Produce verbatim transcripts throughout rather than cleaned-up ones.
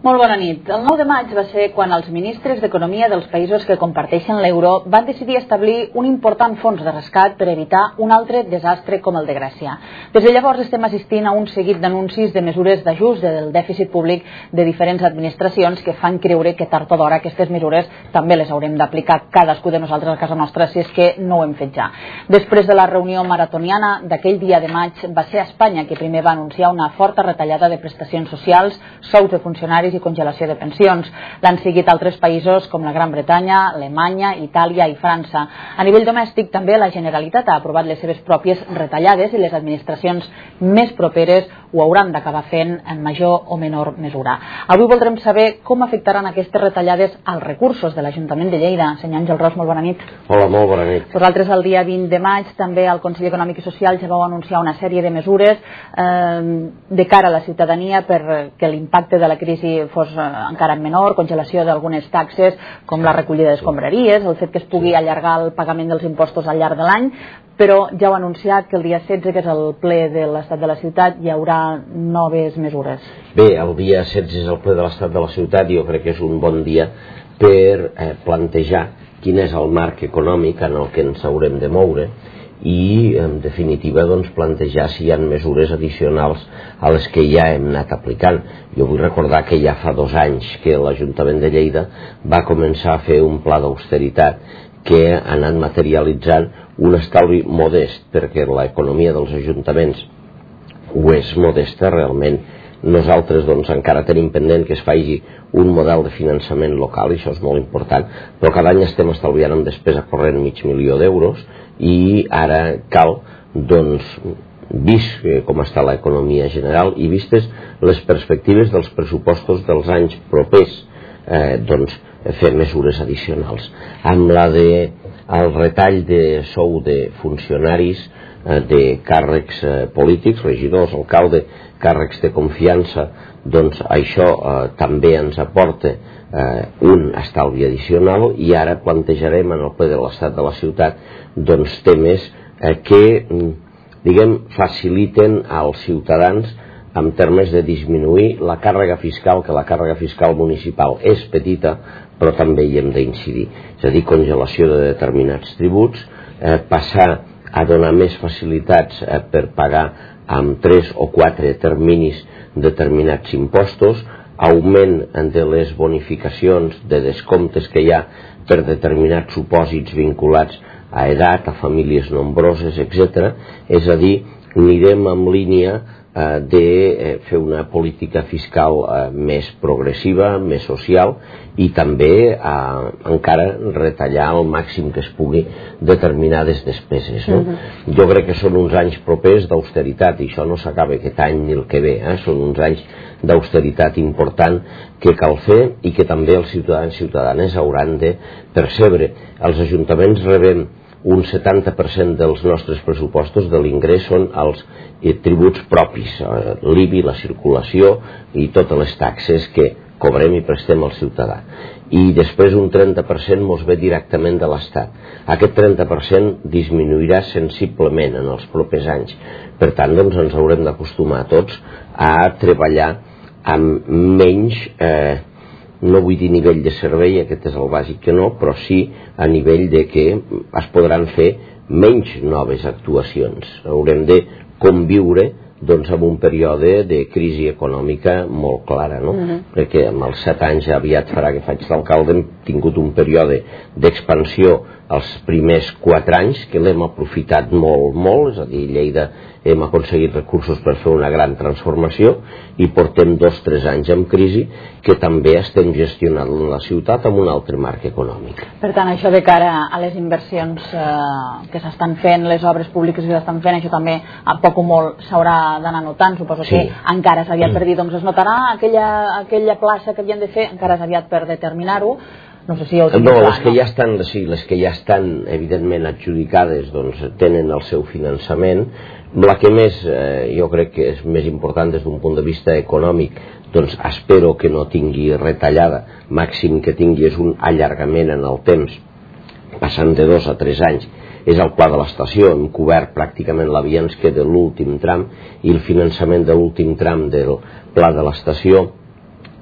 Molt bona nit. El nou de maig va ser quan els ministres d'Economia dels països que comparteixen l'euro van decidir establir un important fons de rescat per evitar un altre desastre com el de Grècia. Des de llavors estem assistint a un seguit d'anuncis de mesures d'ajust del dèficit públic de diferents administracions que fan creure que tard o d'hora aquestes mesures també les haurem d'aplicar cadascú de nosaltres a casa nostra si és que no ho hem fet ja. Després de la reunió maratoniana d'aquell dia de maig va ser Espanya que primer va anunciar una forta retallada de prestacions socials, sous de funcionaris i congelació de pensions. L'han seguit altres països com la Gran Bretanya, Alemanya, Itàlia i França. A nivell domèstic també la Generalitat ha aprovat les seves pròpies retallades i les administracions més properes ho hauran d'acabar fent en major o menor mesura. Avui voldrem saber com afectaran aquestes retallades als recursos de l'Ajuntament de Lleida. Senyor Àngel Ros, molt bona nit. Hola, molt bona nit. Vosaltres el dia vint de maig també al Consell Econòmic i Social ja vau anunciar una sèrie de mesures eh, de cara a la ciutadania perquè l'impacte de la crisi fos eh, encara menor, congelació d'algunes taxes com la recollida d'escombraries, el fet que es pugui allargar el pagament dels impostos al llarg de l'any, però ja heu anunciat que el dia setze, que és el ple de l'Estat de la Ciutat, hi haurà noves mesures. Bé, el dia setze és el ple de l'Estat de la Ciutat i jo crec que és un bon dia per eh, plantejar quin és el marc econòmic en el que ens haurem de moure i, en definitiva, doncs, plantejar si hi ha mesures addicionals a les que ja hem anat aplicant. Jo vull recordar que ja fa dos anys que l'Ajuntament de Lleida va començar a fer un pla d'austeritat que ha anat materialitzant un estalvi modest, perquè l'economia dels ajuntaments ho és modesta realment. Nosaltres doncs, encara tenim pendent que es faci un model de finançament local, i això és molt important, però cada any estem estalviant en despesa corrent mig milió d'euros i ara cal, doncs, vist com està l'economia general i vistes les perspectives dels pressupostos dels anys propers, eh, doncs, fer mesures addicionals. Amb la de el retall de sou de funcionaris, eh, de càrrecs eh, polítics, regidors, alcalde, càrrecs de confiança, doncs això eh, també ens aporta eh, un estalvi addicional i ara plantejarem en el ple de l'Estat de la Ciutat doncs, temes eh, que diguem, faciliten als ciutadans en termes de disminuir la càrrega fiscal, que la càrrega fiscal municipal és petita, però també hi hem d'incidir. És a dir, congelació de determinats tributs, eh, passar a donar més facilitats eh, per pagar amb tres o quatre terminis determinats impostos, augment de les bonificacions de descomptes que hi ha per determinats supòsits vinculats a edat, a famílies nombroses, etcètera. És a dir, anirem en línia eh, de eh, fer una política fiscal eh, més progressiva, més social i també eh, encara retallar al màxim que es pugui determinades despeses. No? Uh-huh. Jo crec que són uns anys propers d'austeritat i això no s'acaba aquest any ni el que ve. Eh? Són uns anys d'austeritat important que cal fer i que també els ciutadans i ciutadanes hauran de percebre. Els ajuntaments rebem un setanta per cent dels nostres pressupostos de l'ingrés són els eh, tributs propis, eh, l'I B I, la circulació i totes les taxes que cobrem i prestem al ciutadà. I després un trenta per cent mos ve directament de l'Estat. Aquest trenta per cent disminuirà sensiblement en els propers anys. Per tant, doncs, ens haurem d'acostumar tots a treballar amb menys, eh, no vull dir nivell de servei, aquest és el bàsic que no, però sí a nivell de que es podran fer menys noves actuacions. Haurem de conviure doncs, amb un període de crisi econòmica molt clara, no? Uh-huh. Perquè amb els set anys ja aviat farà que faig d'alcalde hem tingut un període d'expansió els primers quatre anys que l'hem aprofitat molt, molt, és a dir, Lleida hem aconseguit recursos per fer una gran transformació i portem dos o tres anys en crisi que també estem gestionant la ciutat amb un altre marc econòmic. Per tant, això de cara a les inversions eh, que s'estan fent, les obres públiques que s'estan fent, això també a poc o molt s'haurà d'anar notant, suposo sí. Que encara és aviat per dir, doncs es notarà aquella, aquella plaça que havien de fer, encara és aviat per determinar-ho. No sé si ho no, clar, les que no? ja estan, sí, les que ja estan evidentment adjudicades doncs tenen el seu finançament. La que més, eh, jo crec que és més important des d'un punt de vista econòmic, doncs espero que no tingui retallada, màxim que tingui és un allargament en el temps, passant de dos a tres anys, és el pla de l'estació. Hem cobert pràcticament la via, ens queda l'últim tram i el finançament de l'últim tram del pla de l'estació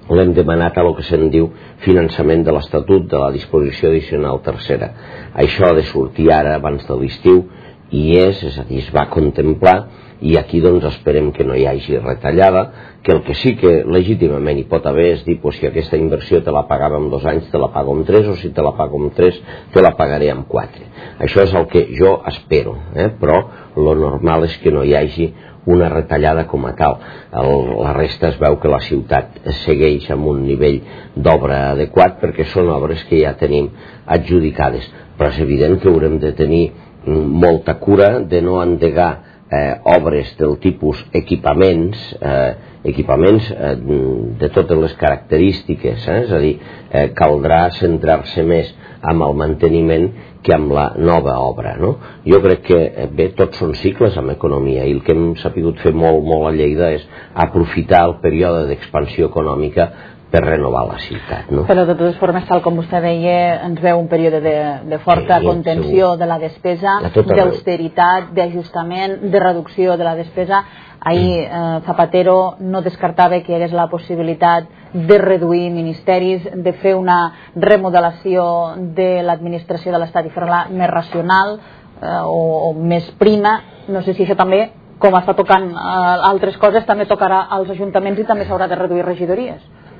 l'hem demanat a el que se'n diu finançament de l'Estatut de la disposició addicional tercera. Això ha de sortir ara abans de l'estiu i és, és a dir, es va contemplar i aquí doncs esperem que no hi hagi retallada, que el que sí que legítimament hi pot haver és dir pues, si aquesta inversió te la pagava en dos anys te la pago en tres o si te la pago en tres te la pagaré en quatre. Això és el que jo espero, eh? Però lo normal és que no hi hagi una retallada com a tal. El, la resta es veu que la ciutat segueix amb un nivell d'obra adequat perquè són obres que ja tenim adjudicades, però és evident que haurem de tenir molta cura de no endegar eh, obres del tipus equipaments, eh, equipaments eh, de totes les característiques, eh? És a dir, eh, caldrà centrar-se més amb el manteniment que amb la nova obra, no? Jo crec que, bé, tots són cicles en economia i el que hem sapigut fer molt, molt a Lleida és aprofitar el període d'expansió econòmica per renovar la ciutat, no? Però de totes formes, tal com vostè deia, ens veu un període de, de forta sí, contenció segur. De la despesa, d'austeritat, d'ajustament, de reducció de la despesa. Ahir eh, Zapatero no descartava que hi hagués la possibilitat de reduir ministeris, de fer una remodelació de l'administració de l'Estat i fer-la més racional eh, o, o més prima. No sé si això també, com està tocant eh, altres coses, també tocarà als ajuntaments i també s'haurà de reduir regidories.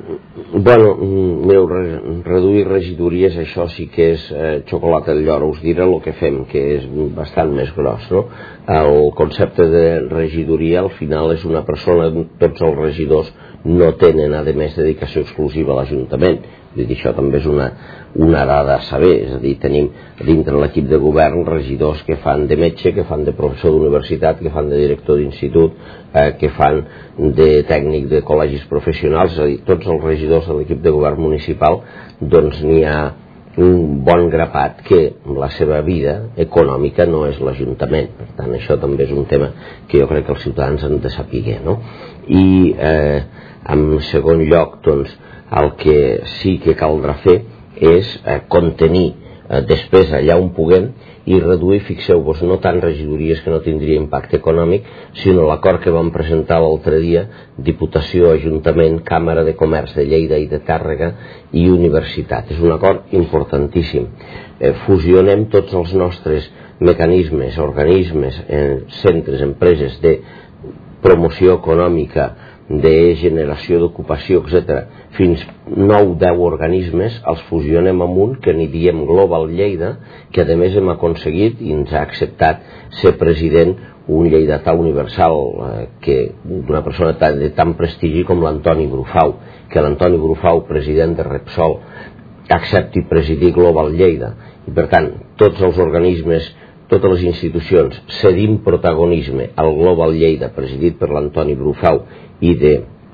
Bueno, mireu, reduir regidories, això sí que és eh, xocolata al lloro, us diré el que fem, que és bastant més gros, no? El concepte de regidoria al final és una persona, tots els regidors no tenen a més dedicació exclusiva a l'Ajuntament. Vull dir, això també és una, una dada a saber, és a dir, tenim dintre l'equip de govern regidors que fan de metge, que fan de professor d'universitat, que fan de director d'institut, eh, que fan de tècnic de col·legis professionals, és a dir, tots els regidors de l'equip de govern municipal, doncs n'hi ha un bon grapat que la seva vida econòmica no és l'Ajuntament. Per tant, això també és un tema que jo crec que els ciutadans han de saber, no? I eh, en segon lloc, doncs, el que sí que caldrà fer és eh, contenir eh, despesa allà on puguem i reduir, fixeu-vos, no tant regidories que no tindria impacte econòmic, sinó l'acord que vam presentar l'altre dia, Diputació, Ajuntament, Càmera de Comerç de Lleida i de Tàrrega i Universitat. És un acord importantíssim. Eh, fusionem tots els nostres mecanismes, organismes, eh, centres, empreses de promoció econòmica, de generació d'ocupació, etcètera, fins nou o deu organismes, els fusionem amb un que n'hi diem Global Lleida, que a més hem aconseguit i ens ha acceptat ser president un lleidatà universal, eh, que d'una persona de tant prestigi com l'Antoni Brufau, que l'Antoni Brufau, president de Repsol, accepti presidir Global Lleida. I per tant, tots els organismes, totes les institucions cedim protagonisme al Global Lleida, presidit per l'Antoni Brufau, i de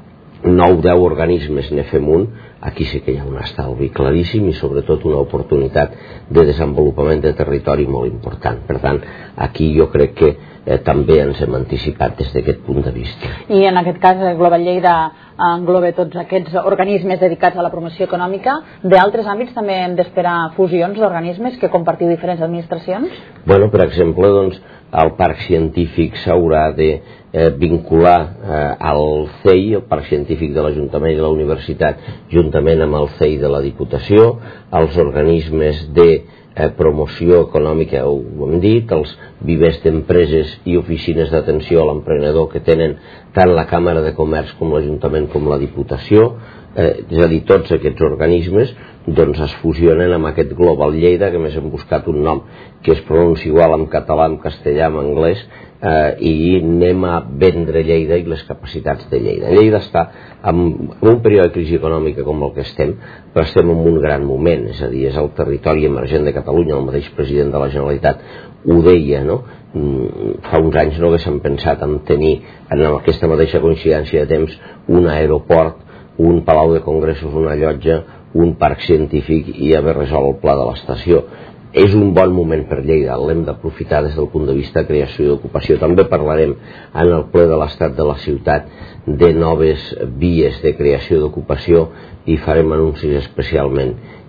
nou o deu organismes ne fem un, aquí sí que hi ha un estalvi claríssim i sobretot una oportunitat de desenvolupament de territori molt important. Per tant, aquí jo crec que eh, també ens hem anticipat des d'aquest punt de vista. I en aquest cas Global Lleida engloba tots aquests organismes dedicats a la promoció econòmica. D'altres àmbits també hem d'esperar fusions d'organismes que compartiu diferents administracions? Bueno, per exemple, doncs, el parc científic s'haurà de eh, vincular eh, al C E I, el parc científic de l'Ajuntament i la Universitat, juntament amb el C E I de la Diputació, els organismes de eh, promoció econòmica, ho hem dit, els vivers d'empreses i oficines d'atenció a l'emprenedor que tenen tant la Càmera de Comerç com l'Ajuntament com la Diputació, eh, és a dir, tots aquests organismes doncs es fusionen amb aquest Global Lleida, que més hem buscat un nom que es pronuncia igual en català, en castellà, en anglès, eh, i anem a vendre Lleida i les capacitats de Lleida. Lleida està en, en un període de crisi econòmica com el que estem, però estem en un gran moment, és a dir, és el territori emergent de Catalunya, el mateix president de la Generalitat ho deia, no? Fa uns anys no haguéssim pensat en tenir en aquesta mateixa coincidència de temps un aeroport, un palau de congressos, una llotja, un parc científic i haver resolt el pla de l'estació. És un bon moment per Lleida, l'hem d'aprofitar des del punt de vista de creació d'ocupació. També parlarem en el ple de l'estat de la ciutat de noves vies de creació d'ocupació i farem anuncis especialment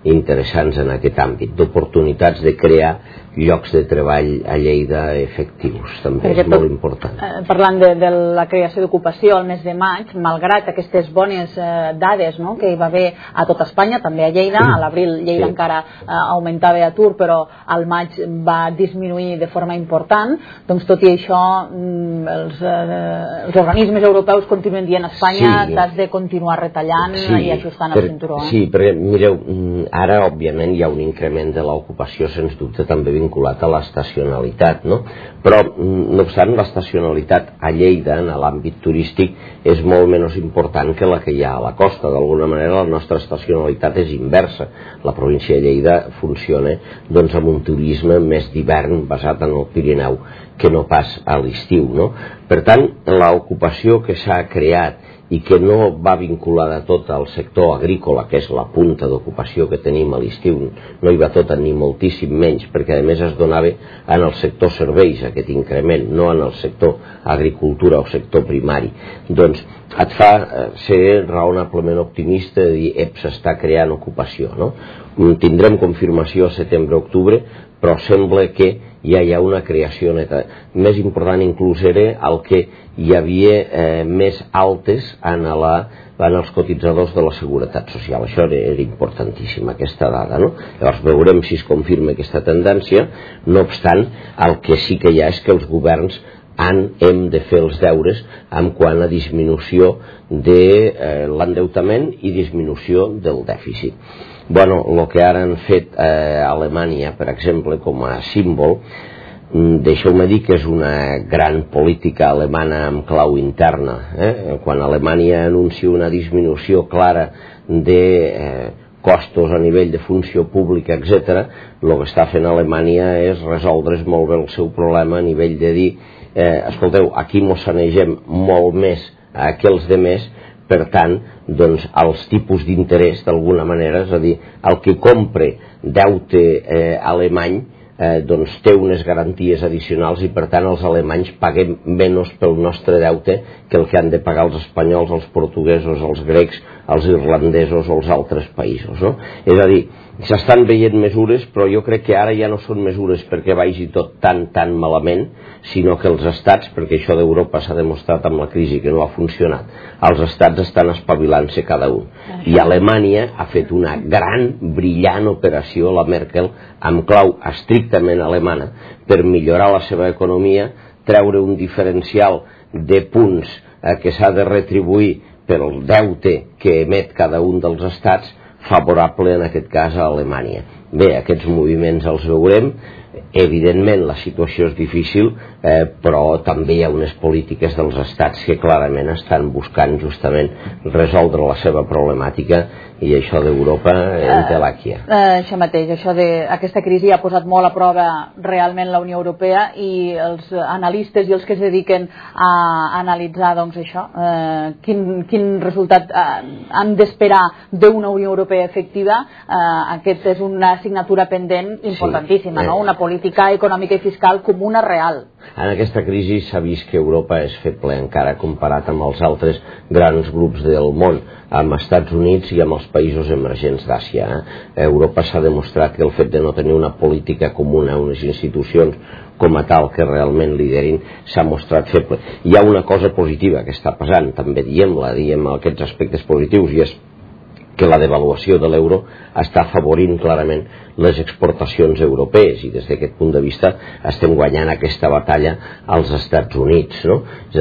interessants en aquest àmbit, d'oportunitats de crear llocs de treball a Lleida efectius, també és molt important. Eh, parlant de, de la creació d'ocupació al mes de maig, malgrat aquestes bones eh, dades, no?, que hi va haver a tot Espanya, també a Lleida, a l'abril Lleida sí. encara eh, augmentava d'atur, però al maig va disminuir de forma important, doncs tot i això mm, els, eh, els organismes europeus continuen dient a Espanya sí. t'has de continuar retallant sí. i ajustant el cinturó. Eh? Sí, perquè mireu, ara òbviament hi ha un increment de l'ocupació sens dubte també vinculat a l'estacionalitat, no? Però, no obstant, l'estacionalitat a Lleida, en l'àmbit turístic, és molt menys important que la que hi ha a la costa. D'alguna manera, la nostra estacionalitat és inversa. La província de Lleida funciona doncs, amb un turisme més d'hivern basat en el Pirineu que no pas a l'estiu, no? Per tant, l'ocupació que s'ha creat i que no va vinculada tot al sector agrícola, que és la punta d'ocupació que tenim a l'estiu, no hi va tota ni moltíssim menys, perquè a més es donava en el sector serveis aquest increment, no en el sector agricultura o sector primari. Doncs et fa ser raonablement optimista de dir, ep, s'està creant ocupació, no? Tindrem confirmació a setembre-octubre, però sembla que ja hi ha una creació neta. Més important inclús era el que hi havia eh, més altes en, la, en els cotitzadors de la Seguretat Social. Això era, era importantíssim, aquesta dada, no? Llavors veurem si es confirma aquesta tendència. No obstant, el que sí que hi ha és que els governs han, hem de fer els deures en quant a disminució de eh, l'endeutament i disminució del dèficit. Bueno, el que ara han fet eh, a Alemanya, per exemple, com a símbol, deixeu-me dir que és una gran política alemana amb clau interna. Eh? Quan Alemanya anuncia una disminució clara de eh, costos a nivell de funció pública, etcètera, el que està fent Alemanya és resoldre's molt bé el seu problema a nivell de dir, eh, escolteu, aquí mos sanegem molt més que els demés, per tant, doncs, els tipus d'interès, d'alguna manera, és a dir, el que compre deute eh, alemany, eh, doncs té unes garanties addicionals i, per tant, els alemanys paguem menys pel nostre deute que el que han de pagar els espanyols, els portuguesos, els grecs, els irlandesos o els altres països, no? És a dir, s'estan veient mesures, però jo crec que ara ja no són mesures perquè vagi tot tan, tan malament, sinó que els estats, perquè això d'Europa s'ha demostrat amb la crisi que no ha funcionat, els estats estan espavilant-se cada un. I Alemanya ha fet una gran, brillant operació, la Merkel, amb clau estrictament alemana, per millorar la seva economia, treure un diferencial de punts eh, que s'ha de retribuir pel deute que emet cada un dels estats, favorable en aquest cas a Alemanya. Bé, aquests moviments els veurem, evidentment la situació és difícil, eh, però també hi ha unes polítiques dels estats que clarament estan buscant justament resoldre la seva problemàtica i això d'Europa en té l'àquia. Eh, eh, això mateix, això de, aquesta crisi ha posat molt a prova realment la Unió Europea i els analistes i els que es dediquen a analitzar doncs això, eh, quin, quin resultat eh, han d'esperar d'una Unió Europea efectiva, eh, aquest és una assignatura pendent importantíssima, sí, eh, no? Una política econòmica i fiscal comuna real. En aquesta crisi s'ha vist que Europa és feble encara comparat amb els altres grans grups del món, amb Estats Units i amb els països emergents d'Àsia. Eh? Europa s'ha demostrat que el fet de no tenir una política comuna, unes institucions com a tal que realment liderin, s'ha mostrat feble. Hi ha una cosa positiva que està passant, també diem-la, diem aquests aspectes positius, i és que la devaluació de l'euro està afavorint clarament les exportacions europees i des d'aquest punt de vista estem guanyant aquesta batalla als Estats Units, no?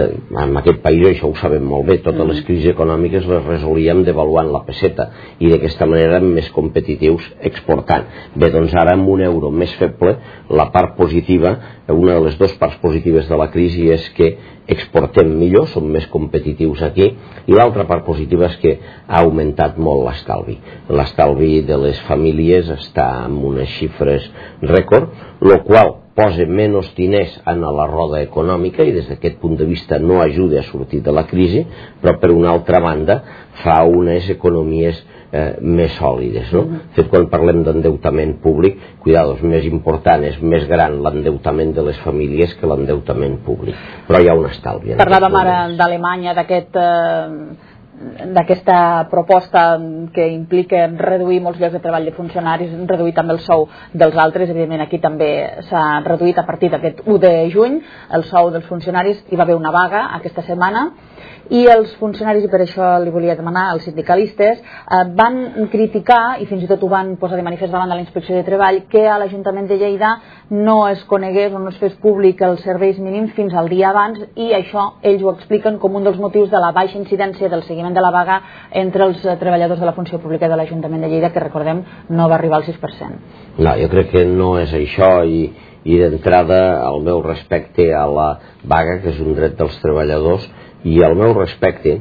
En aquest país això ho sabem molt bé, totes les crisis econòmiques les resolíem devaluant la peseta i d'aquesta manera més competitius exportant. Bé, doncs ara amb un euro més feble, la part positiva, una de les dues parts positives de la crisi és que exportem millor, som més competitius aquí, i l'altra part positiva és que ha augmentat molt l'estalvi. L'estalvi de les famílies està en unes xifres rècord, el qual posa menys diners en la roda econòmica i des d'aquest punt de vista no ajuda a sortir de la crisi, però per una altra banda fa unes economies eh, més sòlides, no? De fet, quan parlem d'endeutament públic, cuidados, més important, és més gran l'endeutament de les famílies que l'endeutament públic, però hi ha un estalvi. Parlàvem ara d'Alemanya, d'aquest... Eh... d'aquesta proposta que implica reduir molts llocs de treball de funcionaris, reduir també el sou dels altres. Evidentment aquí també s'ha reduït a partir d'aquest u de juny el sou dels funcionaris. Hi va haver una vaga aquesta setmana i els funcionaris, i per això li volia demanar als sindicalistes, eh, van criticar i fins i tot ho van posar de manifest davant de la Inspecció de Treball que a l'Ajuntament de Lleida no es conegués o no es fes públic els serveis mínims fins al dia abans, i això ells ho expliquen com un dels motius de la baixa incidència del seguiment de la vaga entre els treballadors de la funció pública de l'Ajuntament de Lleida, que recordem no va arribar al sis per cent. No, jo crec que no és això, i, i d'entrada el meu respecte a la vaga, que és un dret dels treballadors, i el meu respecte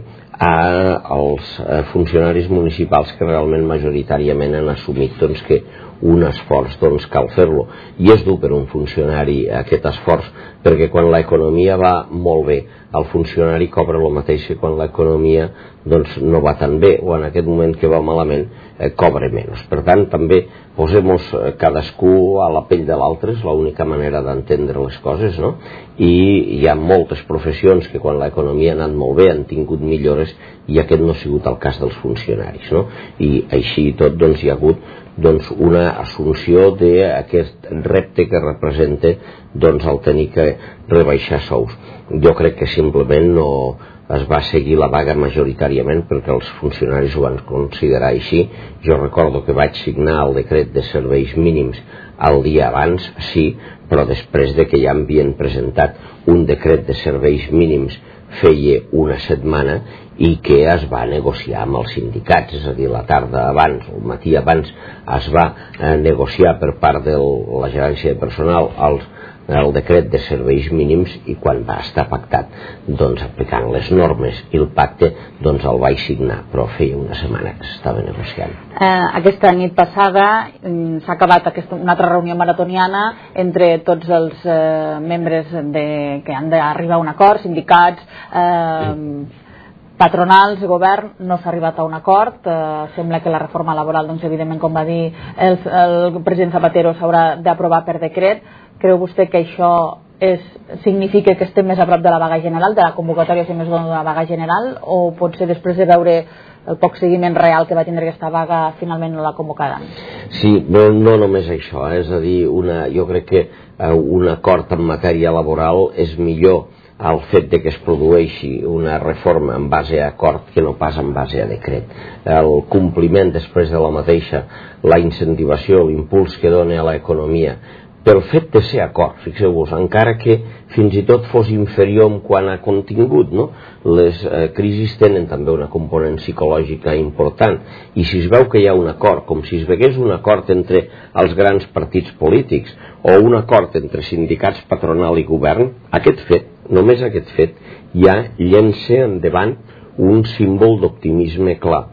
als funcionaris municipals que realment majoritàriament han assumit doncs, que un esforç doncs, cal fer-lo, i és dur per un funcionari aquest esforç, perquè quan l'economia va molt bé el funcionari cobra el mateix que quan l'economia doncs, no va tan bé, o en aquest moment que va malament eh, cobra menys. Per tant, també posem-nos cadascú a la pell de l'altre, és l'única manera d'entendre les coses, no? I hi ha moltes professions que quan l'economia ha anat molt bé han tingut millores, i aquest no ha sigut el cas dels funcionaris, no? I així i tot doncs, hi ha hagut doncs, una assumpció d'aquest repte que representa doncs, el tenir que rebaixar sous. Jo crec que simplement no es va seguir la vaga majoritàriament perquè els funcionaris ho van considerar així. Jo recordo que vaig signar el decret de serveis mínims el dia abans, sí, però després de que ja havien presentat un decret de serveis mínims feia una setmana i que es va negociar amb els sindicats, és a dir, la tarda abans, el matí abans es va eh, negociar per part de la gerència de personal els, el decret de serveis mínims, i quan va estar pactat doncs aplicant les normes i el pacte doncs el vaig signar, però feia una setmana que s'estava negociant. Eh, aquesta nit passada s'ha acabat aquesta, una altra reunió maratoniana entre tots els eh, membres de, que han d'arribar a un acord, sindicats, eh, mm. patronals, govern. No s'ha arribat a un acord. Eh, sembla que la reforma laboral, doncs, evidentment, com va dir el, el president Zapatero, s'haurà d'aprovar per decret. Creu vostè que això és, significa que estem més a prop de la vaga general, de la convocatòria si més de la vaga general, o potser després de veure el poc seguiment real que va tindre aquesta vaga finalment no l'ha convocada? Sí, no, no només això, eh? És a dir, una, jo crec que eh, un acord en matèria laboral és millor el fet de que es produeixi una reforma en base a acord que no pas en base a decret. El compliment després de la mateixa, la incentivació, l'impuls que dona a l'economia pel fet de ser acord, fixeu-vos, encara que fins i tot fos inferior en quant a contingut, no? Les eh, crisis tenen també una component psicològica important, i si es veu que hi ha un acord, com si es vegués un acord entre els grans partits polítics o un acord entre sindicats, patronal i govern, aquest fet, només aquest fet, ja llença endavant un símbol d'optimisme clar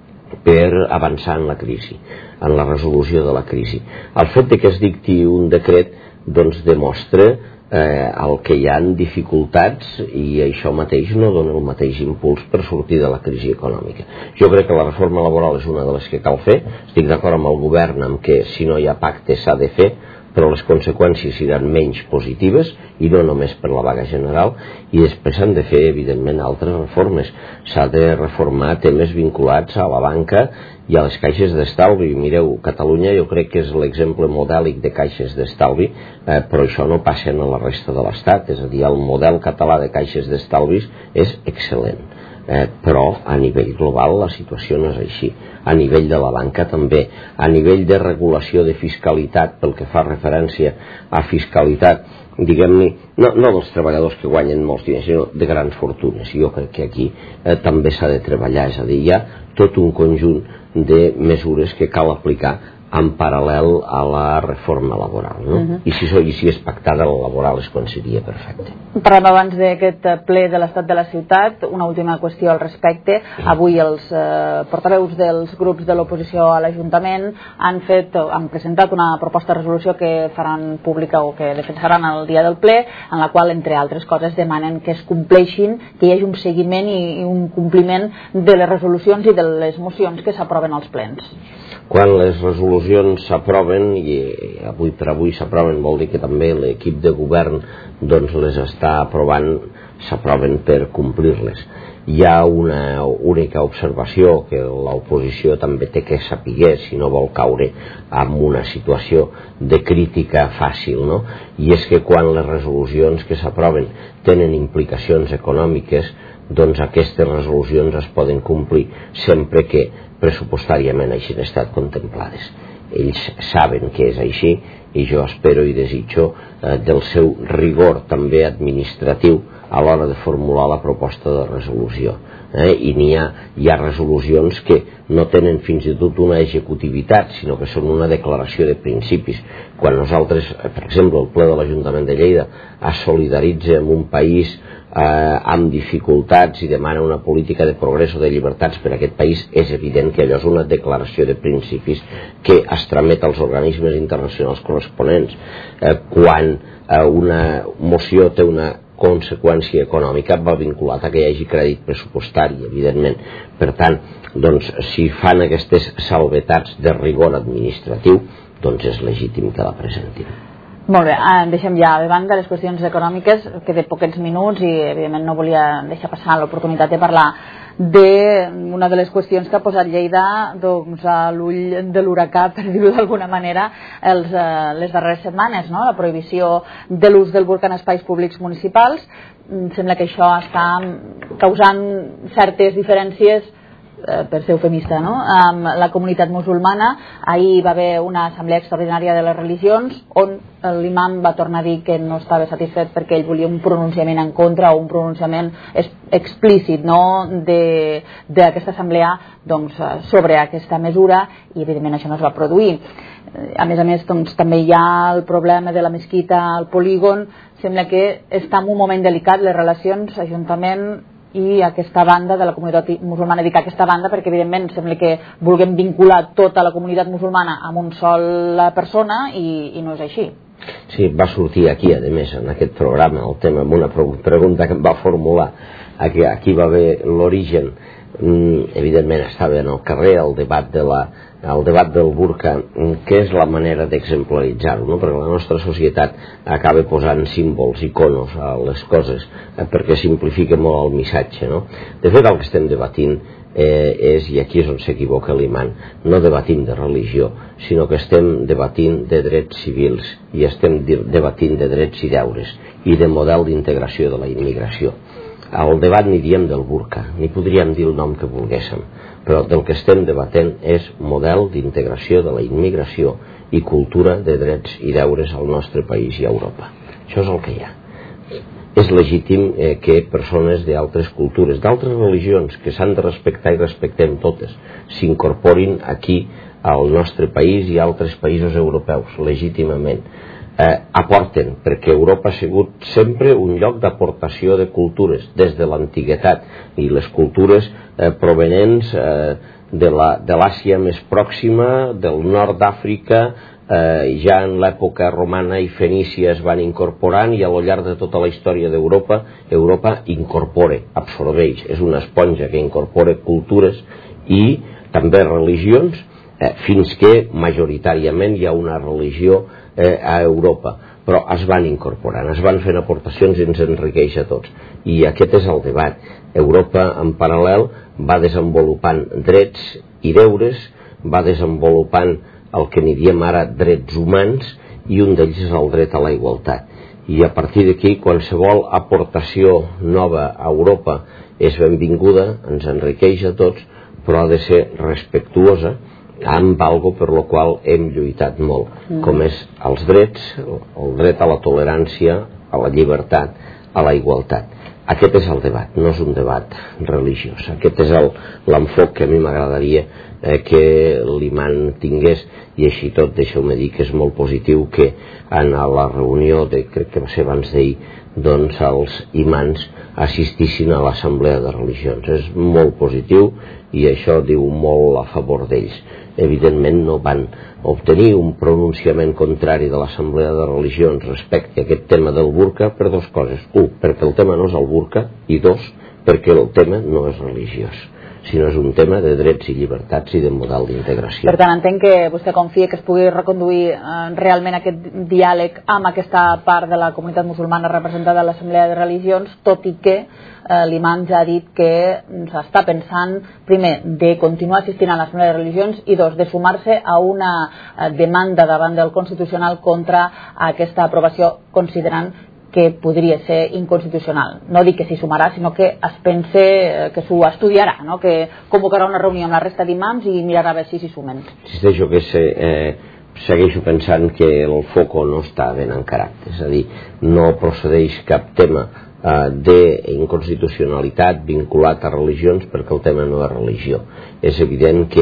per avançar en la crisi, en la resolució de la crisi. El fet de que es dicti un decret doncs demostra eh, el que hi ha dificultats, i això mateix no dona el mateix impuls per sortir de la crisi econòmica. Jo crec que la reforma laboral és una de les que cal fer. Estic d'acord amb el govern en què si no hi ha pacte s'ha de fer, però les conseqüències seran menys positives, i no només per la vaga general, i després s'han de fer evidentment altres reformes. S'ha de reformar temes vinculats a la banca i a les caixes d'estalvi. Mireu, Catalunya jo crec que és l'exemple modèlic de caixes d'estalvi, eh, però això no passa en la resta de l'Estat, és a dir, el model català de caixes d'estalvis és excel·lent. Eh, però a nivell global la situació no és així, a nivell de la banca també, a nivell de regulació de fiscalitat, pel que fa referència a fiscalitat, diguem-ne, no, no dels treballadors que guanyen molts diners, sinó de grans fortunes. Jo crec que aquí eh, també s'ha de treballar, és a dir, hi ha tot un conjunt de mesures que cal aplicar en paral·lel a la reforma laboral, no? Uh-huh. I si, i si és pactada la laboral és quan seria perfecte. Parlem abans d'aquest ple de l'estat de la ciutat, una última qüestió al respecte. Uh-huh. Avui els eh, portaveus dels grups de l'oposició a l'Ajuntament han fet, han presentat una proposta de resolució que faran pública o que defensaran el dia del ple, en la qual, entre altres coses, demanen que es compleixin, que hi hagi un seguiment i, i un compliment de les resolucions i de les mocions que s'aproven als plens. Quan les resolucions s'aproven, i avui per avui s'aproven, vol dir que també l'equip de govern doncs les està aprovant, s'aproven per complir-les. Hi ha una única observació que l'oposició també té que saber si no vol caure en una situació de crítica fàcil, no? I és que quan les resolucions que s'aproven tenen implicacions econòmiques, doncs aquestes resolucions es poden complir sempre que pressupostàriament hagin estat contemplades. Ells saben que és així i jo espero i desitjo eh, del seu rigor també administratiu a l'hora de formular la proposta de resolució. Eh? I n'hi ha, hi ha resolucions que no tenen fins i tot una executivitat, sinó que són una declaració de principis. Quan nosaltres, per exemple, el ple de l'Ajuntament de Lleida es solidaritza amb un país eh, amb dificultats i demana una política de progrés o de llibertats per a aquest país, és evident que allò és una declaració de principis que es tramet als organismes internacionals corresponents. Eh, quan eh, una moció té una conseqüència econòmica va vinculat a que hi hagi crèdit pressupostari, evidentment. Per tant, doncs, si fan aquestes salvetats de rigor administratiu, doncs és legítim que la presentin. Molt bé, ah, deixem ja de banda les qüestions econòmiques, que de poquets minuts, i evidentment no volia deixar passar l'oportunitat de parlar d'una de les qüestions que ha posat Lleida doncs, a l'ull de l'huracà, per dir-ho d'alguna manera, els, eh, les darreres setmanes, no? La prohibició de l'ús del burca en espais públics municipals. Sembla que això està causant certes diferències, eh, per ser eufemista, no? Amb la comunitat musulmana. Ahir va haver una assemblea extraordinària de les religions on l'imam va tornar a dir que no estava satisfet perquè ell volia un pronunciament en contra o un pronunciament explícit, no? d'aquesta assemblea doncs, sobre aquesta mesura, i evidentment això no es va produir. A més a més, doncs, també hi ha el problema de la mesquita al polígon. Sembla que està en un moment delicat les relacions Ajuntament i aquesta banda de la comunitat musulmana. Dic aquesta banda perquè evidentment sembla que vulguem vincular tota la comunitat musulmana amb una sola persona i, i no és així. Sí, va sortir aquí, a més, en aquest programa, el tema, amb una pregunta que em va formular. Aquí, aquí va haver l'origen. Mm, evidentment estava en el carrer el debat, de la, el debat del burca, que és la manera d'exemplaritzar-ho, no? Perquè la nostra societat acaba posant símbols, iconos a les coses, eh, perquè simplifica molt el missatge, no? De fet, el que estem debatint eh, és, i aquí és on s'equivoca l'imam, no debatim de religió, sinó que estem debatint de drets civils i estem debatint de drets i deures i de model d'integració de la immigració. Al debat ni diem del burca, ni podríem dir el nom que volguéssim, però del que estem debatent és model d'integració de la immigració i cultura de drets i deures al nostre país i a Europa. Això és el que hi ha. És legítim eh, que persones d'altres cultures, d'altres religions, que s'han de respectar i respectem totes, s'incorporin aquí al nostre país i a altres països europeus, legítimament. Eh, aporten, perquè Europa ha sigut sempre un lloc d'aportació de cultures des de l'antiguitat, i les cultures eh, provenents eh, de l'Àsia més pròxima, del nord d'Àfrica, eh, ja en l'època romana i fenícia es van incorporant, i a lo llarg de tota la història d'Europa, Europa incorpora, absorbeix, és una esponja que incorpora cultures i també religions, eh, fins que majoritàriament hi ha una religió a Europa, però es van incorporant, es van fent aportacions i ens enriqueix a tots. I aquest és el debat. Europa, en paral·lel, va desenvolupant drets i deures, va desenvolupant el que n'hi diem ara drets humans, i un d'ells és el dret a la igualtat. I a partir d'aquí, qualsevol aportació nova a Europa és benvinguda, ens enriqueix a tots, però ha de ser respectuosa amb algo per lo qual hem lluitat molt, mm. com és els drets, el dret a la tolerància, a la llibertat, a la igualtat. Aquest és el debat, no és un debat religiós. Aquest és l'enfoc que a mi m'agradaria eh, que l'imam tingués, i així tot deixeu-me dir que és molt positiu que en la reunió, de, crec que va ser abans d'ahir, doncs els imams assistissin a l'assemblea de religions. És molt positiu i això diu molt a favor d'ells. Evidentment no van obtenir un pronunciament contrari de l'assemblea de religions respecte a aquest tema del burca per dues coses. Un, perquè el tema no és el burca, i dos, perquè el tema no és religiós. sinó és un tema de drets i llibertats i de model d'integració. Per tant, entenc que vostè confia que es pugui reconduir eh, realment aquest diàleg amb aquesta part de la comunitat musulmana representada a l'Assemblea de Religions, tot i que eh, l'imam ja ha dit que s'està pensant, primer, de continuar assistint a l'Assemblea de Religions i dos, de sumar-se a una eh, demanda davant del Constitucional contra aquesta aprovació, considerant que podria ser inconstitucional. No dic que s'hi sumarà, sinó que es pense que s'ho estudiarà, no? Que convocarà una reunió amb la resta d'imams i mirarà a veure si s'hi sumen. Insisteixo que se, eh, segueixo pensant que el foco no està ben encarat, és a dir, no procedeix cap tema eh, d'inconstitucionalitat vinculat a religions perquè el tema no és religió. És evident que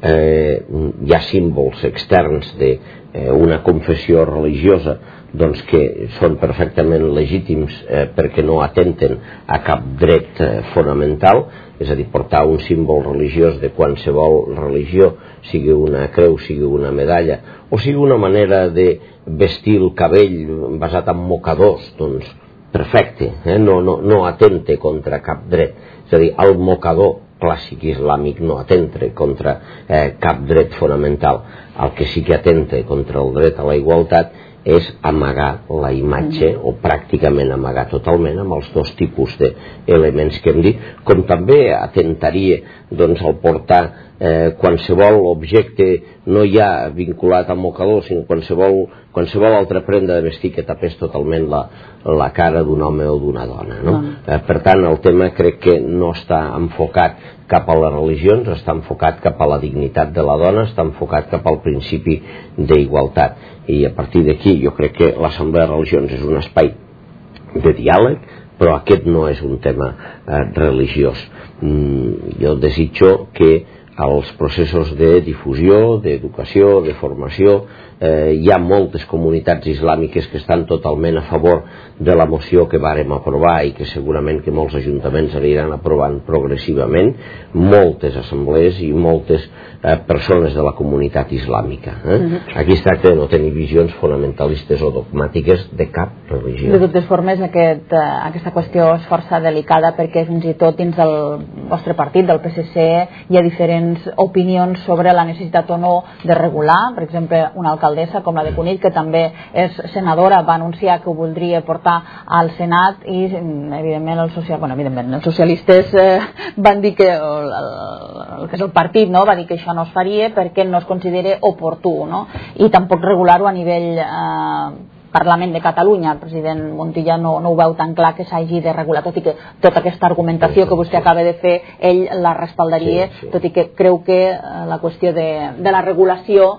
eh, hi ha símbols externs d'una eh, confessió religiosa doncs que són perfectament legítims eh, perquè no atenten a cap dret eh, fonamental, és a dir, portar un símbol religiós de qualsevol religió, sigui una creu, sigui una medalla, o sigui una manera de vestir el cabell basat en mocadors, doncs perfecte, eh? no, no, no atente contra cap dret, és a dir, el mocador clàssic islàmic no atenta contra eh, cap dret fonamental. El que sí que atenta contra el dret a la igualtat és amagar la imatge, o pràcticament amagar totalment, amb els dos tipus d'elements que hem dit, com també atentaria doncs, al portar eh, qualsevol objecte no ja vinculat al mocador, sinó qualsevol, qualsevol altra prenda de vestir que tapés totalment la, la cara d'un home o d'una dona, no? Eh, per tant, el tema crec que no està enfocat cap a les religions, està enfocat cap a la dignitat de la dona, està enfocat cap al principi d'igualtat. I a partir d'aquí jo crec que l'Assemblea de Religions és un espai de diàleg, però aquest no és un tema eh, religiós. Mm, jo desitjo que als processos de difusió, d'educació, de formació, eh, hi ha moltes comunitats islàmiques que estan totalment a favor de la moció que vàrem aprovar i que segurament que molts ajuntaments aniran aprovant progressivament, moltes assemblees i moltes eh, persones de la comunitat islàmica. Eh? Uh-huh. Aquí es tracta de no tenir visions fonamentalistes o dogmàtiques de cap religió. De totes formes, aquest, eh, aquesta qüestió és força delicada perquè fins i tot dins del vostre partit, del P S C, hi ha diferents opinions sobre la necessitat o no de regular. Per exemple, una alcaldessa com la de Conill, que també és senadora, va anunciar que ho voldria portar al Senat i evidentment, el social, bueno, evidentment els socialistes eh, van dir que el, el, el que és el partit, no? Va dir que això no es faria perquè no es considera oportú, no? I tampoc regular-ho a nivell eh, Parlament de Catalunya. El president Montilla no, no ho veu tan clar que s'hagi de regular, tot i que tota aquesta argumentació que vostè acaba de fer ell la respaldaria, sí, sí. Tot i que creu que eh, la qüestió de, de la regulació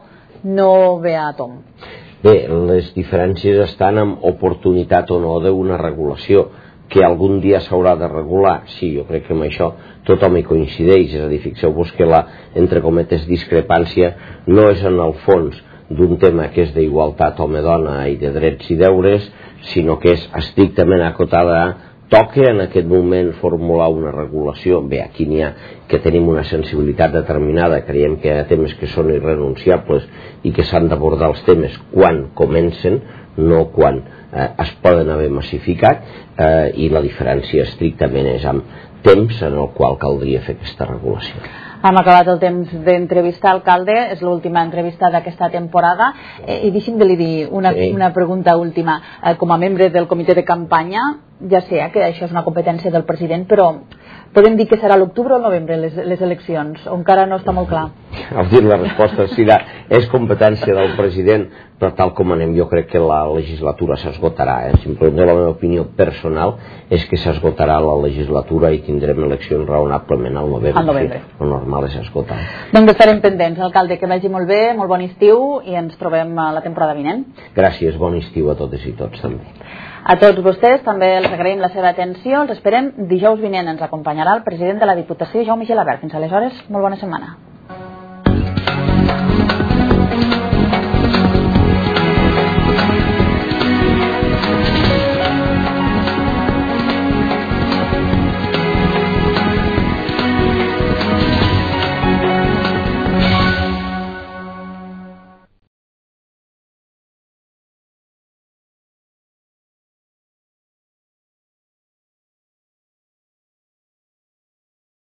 no ve a tom. Bé, les diferències estan en oportunitat o no d'una regulació, que algun dia s'haurà de regular. Sí, jo crec que amb això tothom hi coincideix, és a dir, fixeu-vos que la, entre cometes, discrepància no és en el fons d'un tema que és d'igualtat home-dona i de drets i deures, sinó que és estrictament acotada a toca en aquest moment formular una regulació. Bé, aquí n'hi ha que tenim una sensibilitat determinada, creiem que hi ha temes que són irrenunciables i que s'han d'abordar els temes quan comencen, no quan eh, es poden haver massificat, eh, i la diferència estrictament és amb temps en el qual caldria fer aquesta regulació. Hem acabat el temps d'entrevistar alcalde, és l'última entrevista d'aquesta temporada, eh, i deixi'm de li dir una, sí. una pregunta última. Eh, com a membre del comitè de campanya, ja sé eh, que això és una competència del president, però podem dir que serà l'octubre o el novembre les, les eleccions, o encara no està molt clar? Al dir la resposta serà, és competència del president, però tal com anem jo crec que la legislatura s'esgotarà. Eh? Simplement la meva opinió personal és que s'esgotarà la legislatura i tindrem eleccions raonablement al novembre. Al novembre. Sí, el normal és esgotar. Doncs estarem pendents, alcalde, que vagi molt bé, molt bon estiu i ens trobem a la temporada vinent. Gràcies, bon estiu a totes i tots també. A tots vostès també els agraïm la seva atenció, els esperem dijous vinent. Ens acompanyarà el president de la Diputació, Jaume Gelabert. Fins aleshores, molt bona setmana.